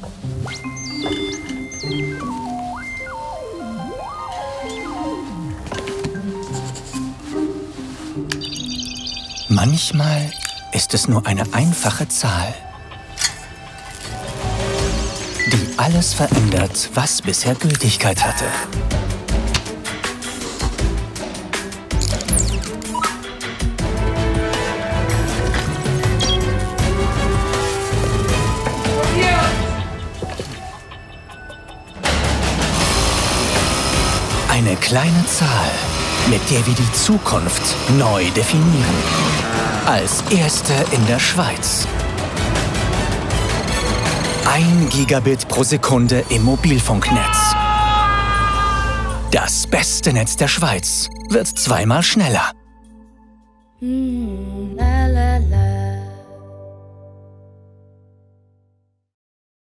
Manchmal ist es nur eine einfache Zahl, die alles verändert, was bisher Gültigkeit hatte. Eine kleine Zahl, mit der wir die Zukunft neu definieren. Als erste in der Schweiz. 1 Gigabit pro Sekunde im Mobilfunknetz. Das beste Netz der Schweiz wird zweimal schneller.